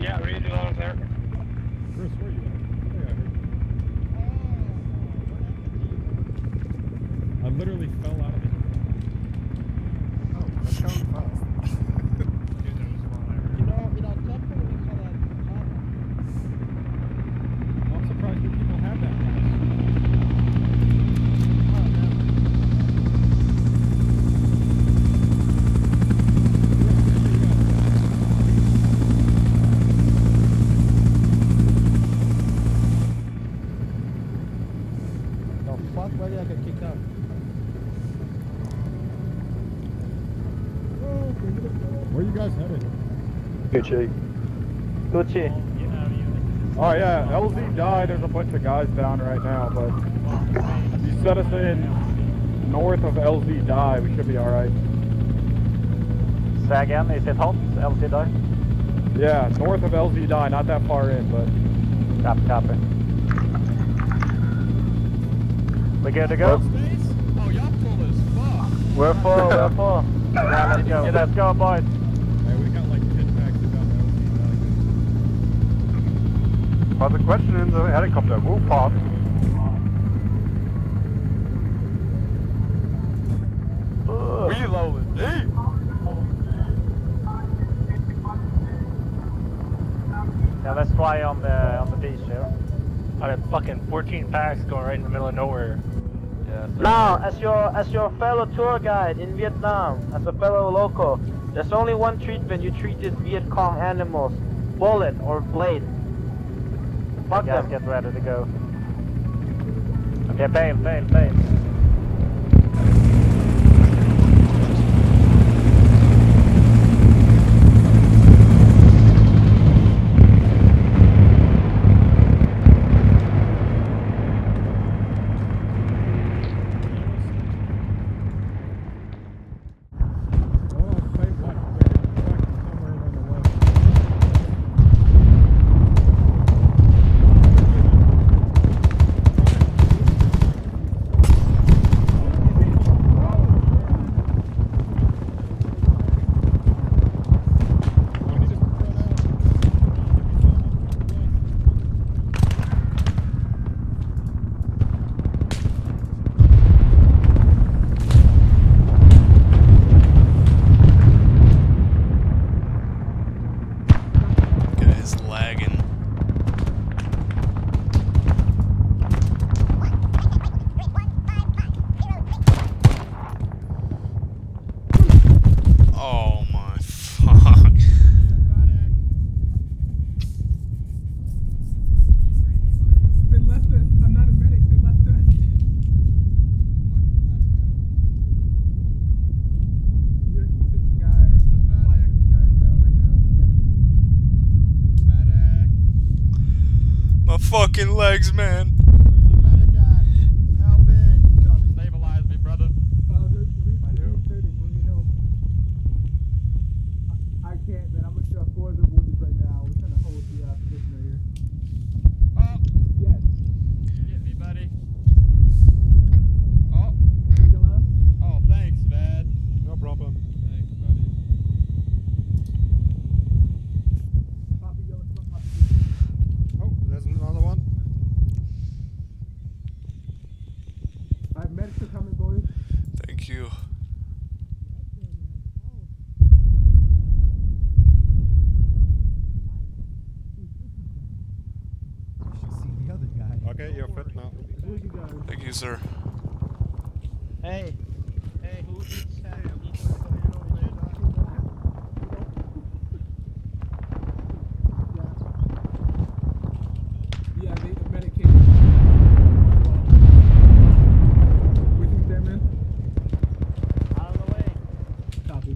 Yeah, read it on there. Chris, where are you at? I heard you. I literally fell out of the... Oh, that's going fast. I'm surprised you people have that house. The fuck, why did I get kicked out? Where are you guys headed? Gucci. Gucci. Oh yeah, LZ died. There's a bunch of guys down right now, but you set us in north of LZ die, we should be alright. Say again, is it hot? LZ die? Yeah, north of LZ die, not that far in, but... Copy. We good to go? Oh, y'all full as fuck. We're full, we're full. Yeah, let's go. Yeah, let's go, boys. Hey, we got like 10 packs to go. But the question in the helicopter, move fast. Reloading. Hey. Yeah, let's try on the beach here. I have fucking 14 packs going right in the middle of nowhere. Yeah, Now, as your fellow tour guide in Vietnam, as a fellow local, there's only one treatment you treat these Viet Cong animals: bullet or blade. Fuck them. Get ready to go. Okay, bail. Fucking legs, man. Where's the medic at? Help me. Stabilize me, brother. I can't, man. I'm gonna show 4 of the wounded right now. We're trying to hold the position right here. Oh, Yes. get me, buddy. Oh, You still on? oh, thanks, man. No problem. Thanks, buddy. Copy, yellow, copy. Oh, there's another one. I have medics are coming, boys. Thank you. You should see the other guy. Okay, you're fit now. Who you guys? Thank you, sir. Hey. Who eats Sam? Yeah, they medicated. With you there, man? Out of the way. Copy.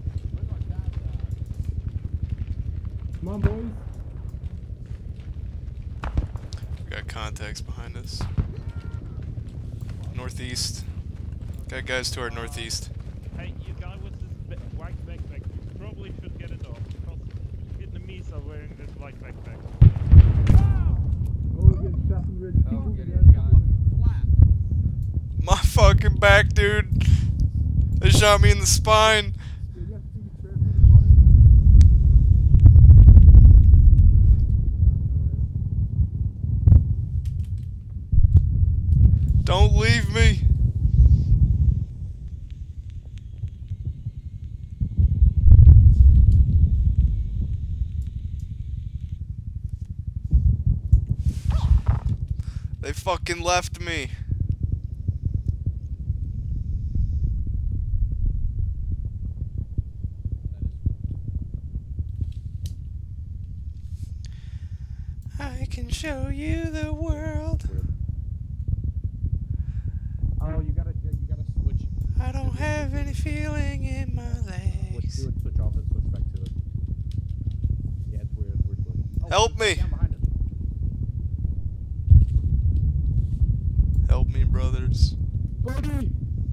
Come on, boys. We got contacts behind us. Northeast. Got guys to our northeast. Hey, you guy with this white backpack, you probably should get it off, because Vietnamese are wearing this white backpack. Oh, we're getting shot from the ridge. Oh, People get get it. Flat. My fucking back, dude. They shot me in the spine. leave me. They fucking left me. I can show you the world. Oh, you gotta switch. I don't have any feeling in my legs. Switch off and switch back to it. Yeah, it's weird. Oh, Help me! down behind us. Help me, brothers. Buddy!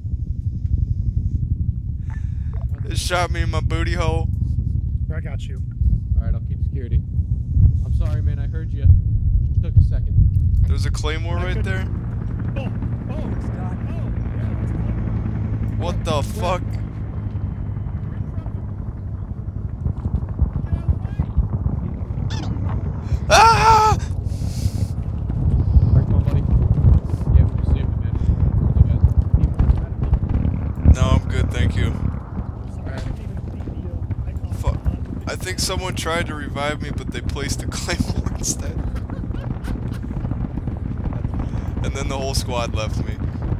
It shot me in my booty hole. I got you. Alright, I'll keep security. I'm sorry, man, I heard you. Just took a second. There's a claymore right there. Oh, it's not. Oh, yeah, it's not. What the fuck? Ah! Alright, come on, buddy. Yeah, we just saved him, man. No, I'm good, thank you. Alright. Fuck. I think someone tried to revive me, but they placed a claymore instead. And then the whole squad left me.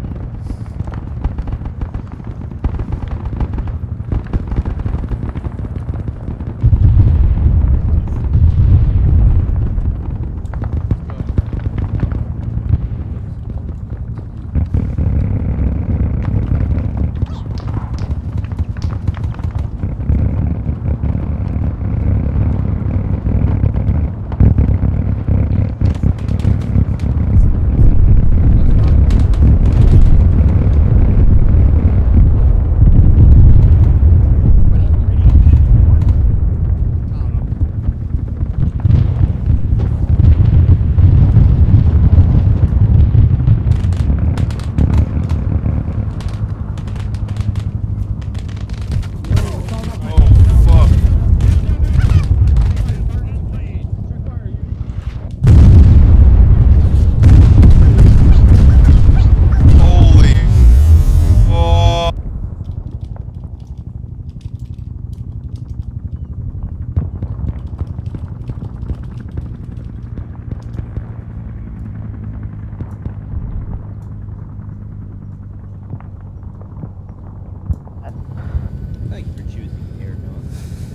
Thank you for choosing Airgun.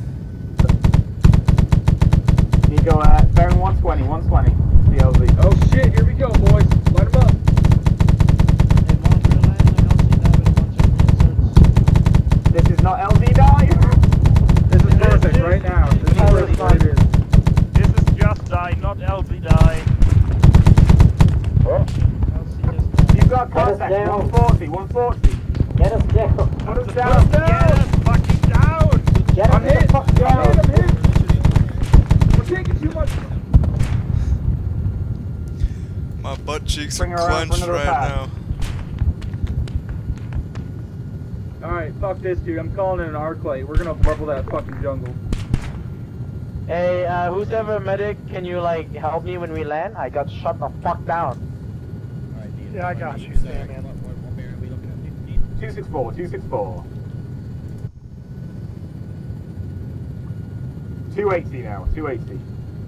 Nico, bearing 120, 120. CLZ. Oh shit, here we go, boys. Light them up. This is not LZ die. This is perfect right now. This is perfect right here. This is just die, not LZ die. Oh. You've got contact. 140, 140. Get us down. Put us down. Get us fucking down! Get I'm us hit. the fuck down. I'm hit. We're taking too much. My butt cheeks Bring are her around for clenched another right pass. now. Alright, fuck this, dude. I'm calling in an arc light. We're gonna bubble that fucking jungle. Hey, who's ever a medic? Can you like help me when we land? I got shot the fuck down. Yeah, I got you, Sam, man. 264, 264. 280 now, 280.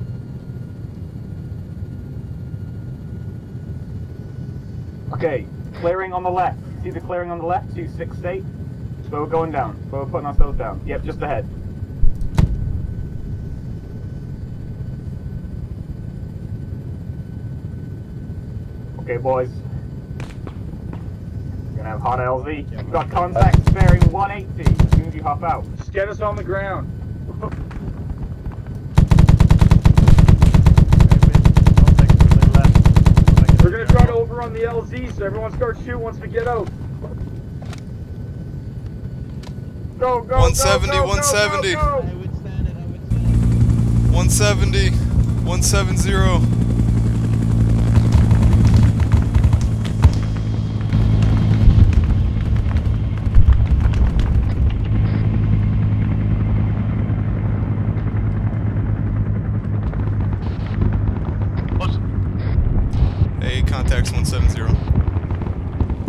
Okay, clearing on the left. See the clearing on the left? 268. So we're going down. So we're putting ourselves down. Yep, just ahead. Okay, boys. We're gonna have hot LZ. We've got contacts bearing 180 as soon as you hop out. Just get us on the ground. We're gonna try to overrun the LZ, so everyone starts shooting once we get out. Go, go, 170, go, go, 170. Go, go, go. 170, 170. Hey, contacts 170.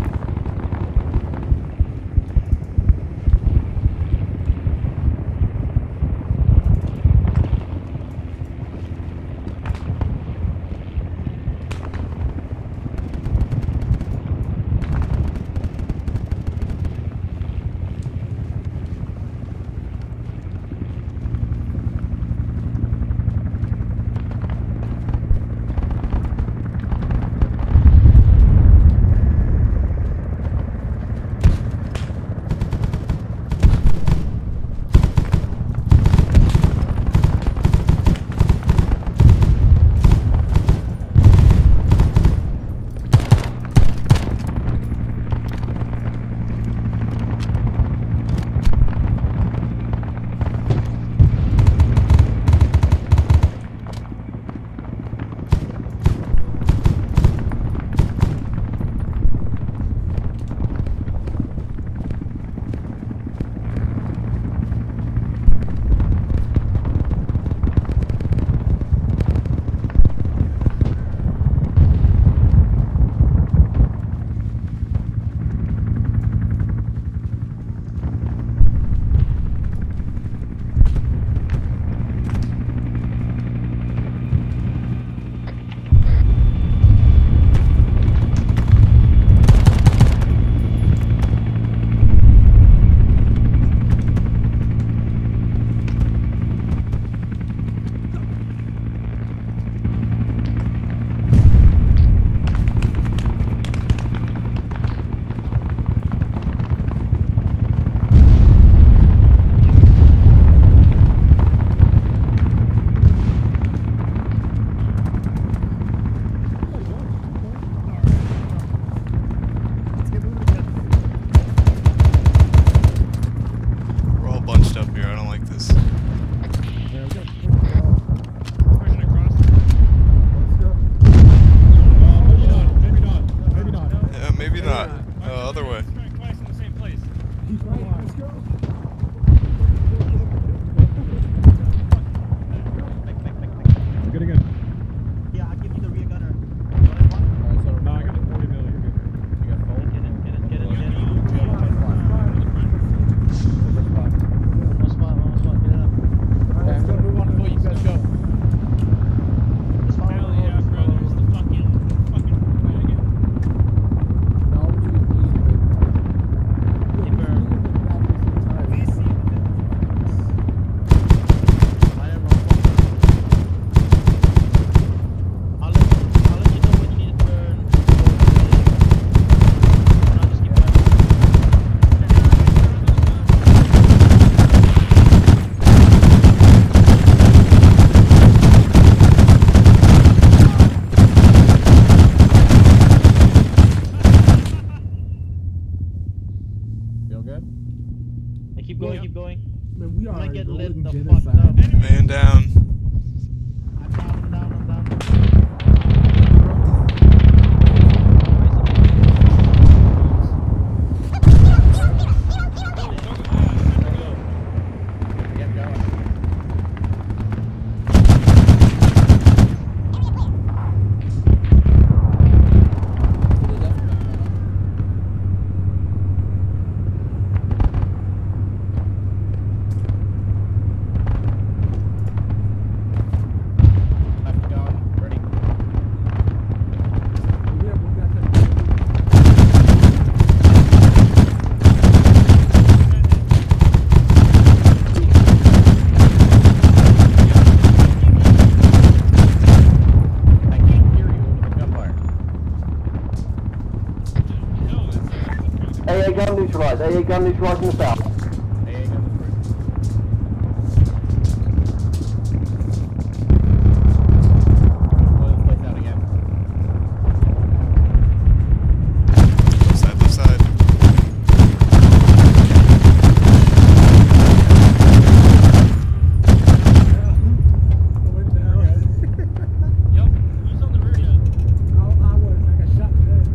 fucking the fuck genocide. up. Man down. I'm down. Get going. Left going. Ready? Yeah, we got that. I can't hear you over the gunfire. AA gun neutralized. AA gun neutralized in the south. AA gun is free. Blow this place out again. Left side. I went down. Yup, who's on the rear yet? I was. I got shot in the head.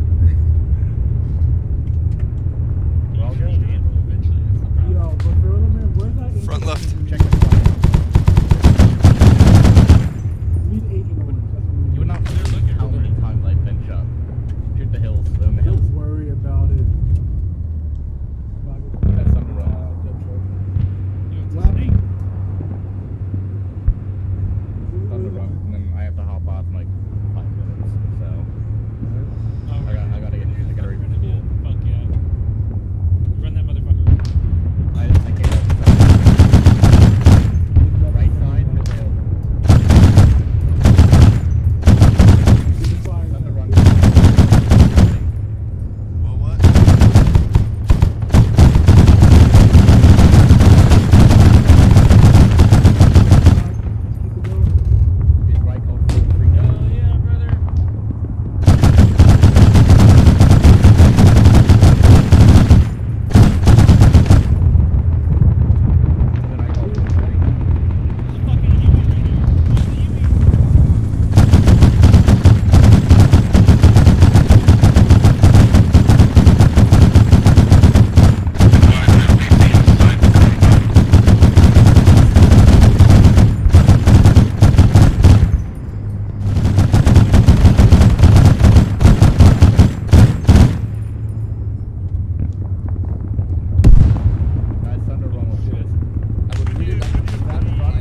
We're all good. Eventually, that's the problem. Yo, but for real, man, where's that? Front left. Check the front. We need Agent Orange. That's what we need. You would not believe how many times I've been shot. Shoot the hills, they're in the hills. Don't worry about it. That's something wrong. What happened? Thunder run, and then I have to hop off in like 5 minutes. So I gotta read the school. Fuck yeah. Run that motherfucker. I can't help it. Right side, mid hill. Thunder run. Well, what? Is right called 43 down. Yeah, brother. Then I called 43. There's a fucking Yui right here. What's the Yui? Nice thunder run will do this. I would read it like run.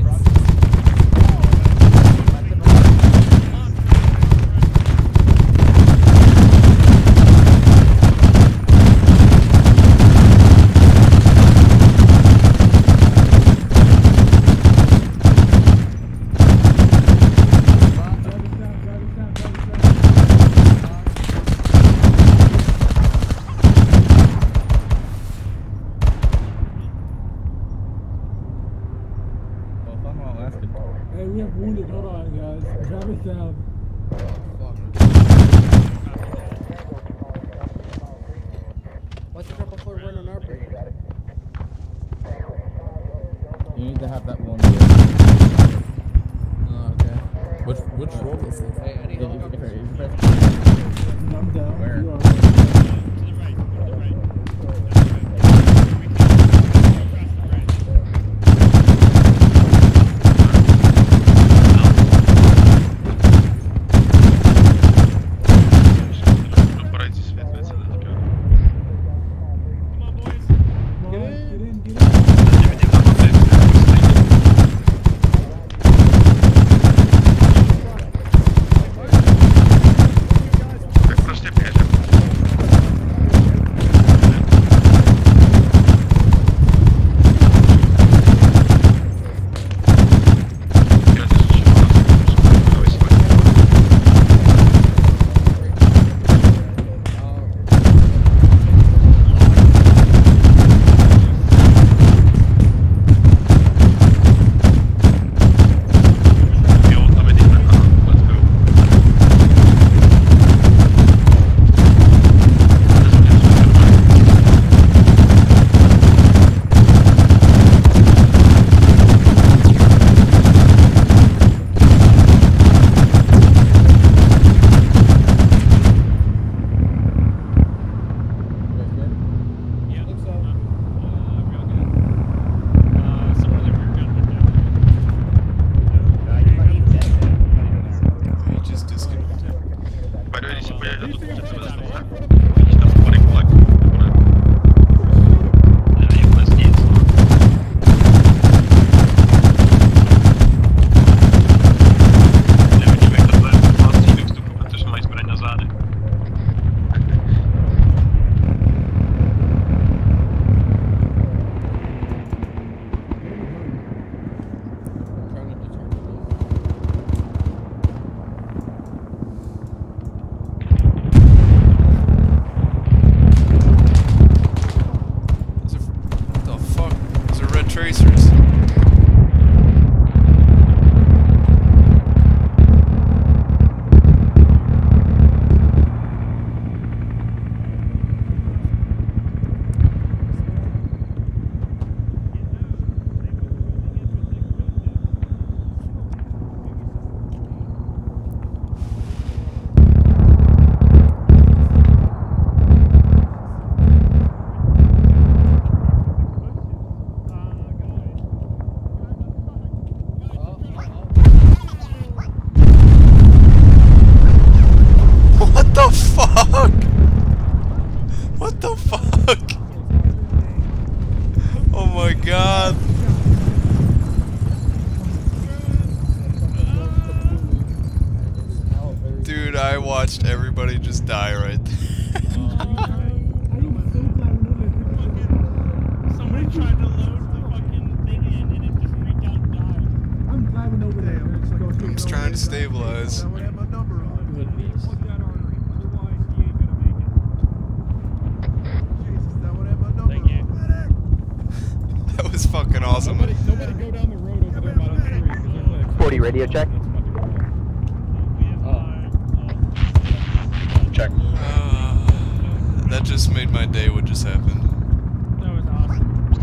Well, fun while it lasted. Hey, we have wounded. Hold on, guys. Drop it down. What's the triple floor run on our bridge? You need to have that one. Oh, okay. Which roll is it? Hey, I need help. I'm down. Where? You are. To the right. To the right. We can't across the right. Come on, boys. Come on, get in. Proszę, somebody just die right there. Somebody tried to load the fucking thing in and it just freaked out and died. I'm driving over there. I'm just trying to stabilize. That would have my number on. Plug that artery, otherwise he ain't gonna make Jesus, that would have my number Thank you. on. Medic! That was fucking awesome. Nobody go down the road over there by the tree. 'cause there's like 40 radio check. it. We have Check. That just made my day what just happened. that was awesome.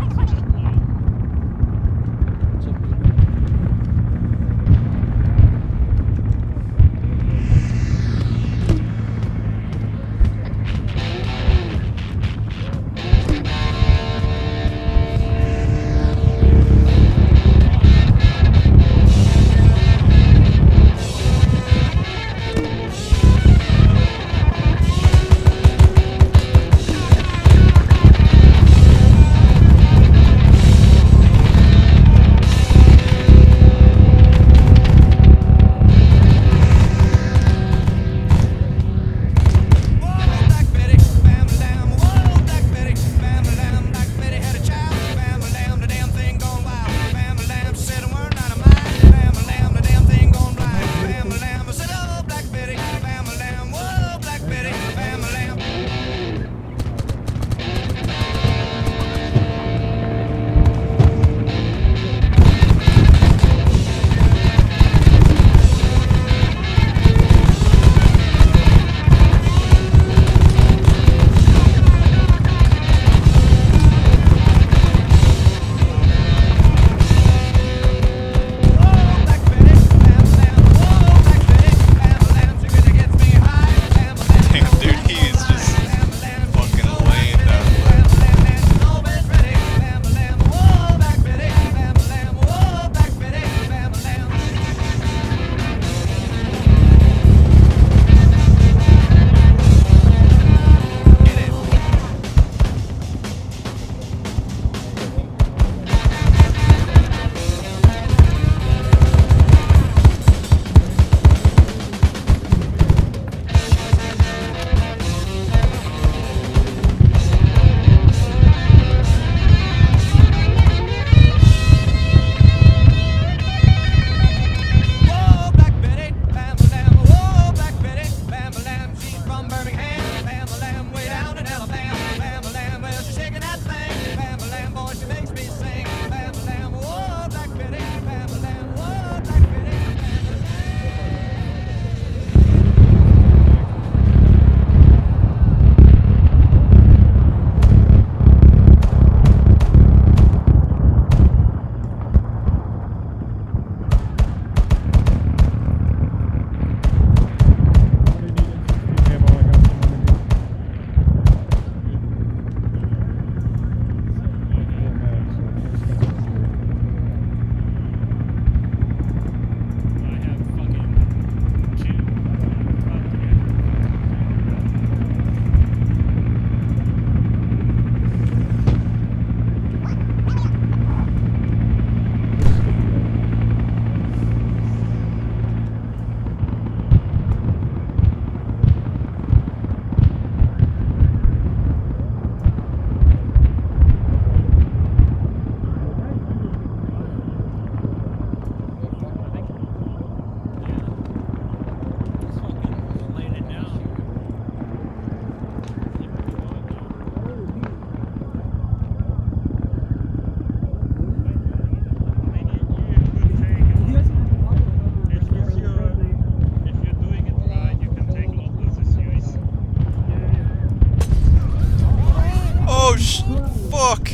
Fuck!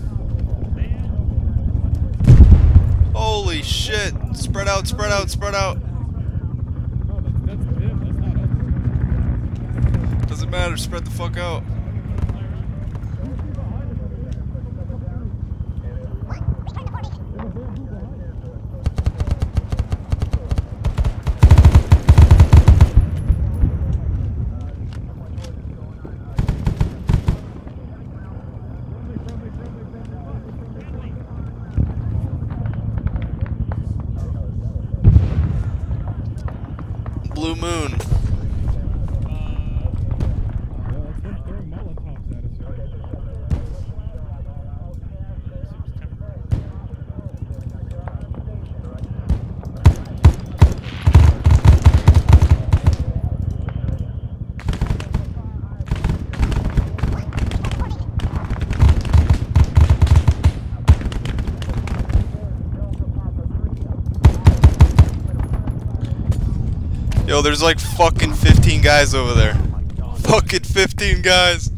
Holy shit! Spread out, spread out, spread out! No, that's them. That's not us. Doesn't matter, spread the fuck out. Blue Moon. Yo, there's like fucking 15 guys over there. Fucking 15 guys.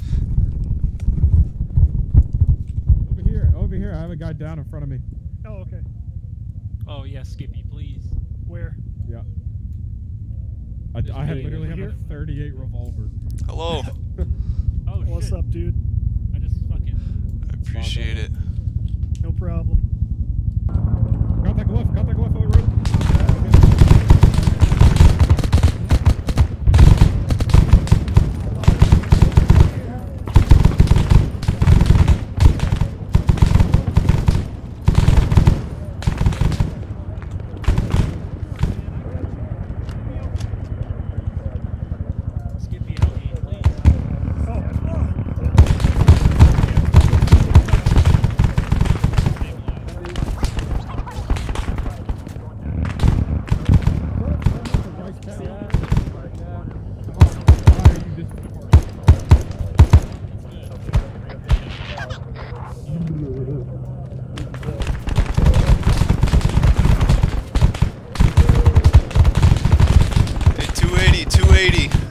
Over here. I have a guy down in front of me. Oh, okay. Oh yeah, Skippy, please. Where? Yeah. I literally have a 38 revolver. Hello. Oh What's shit. up, dude? I just fucking. I appreciate it. No problem. Got that glyph on the road. Skippy, help me, please. Hey, 280, 280.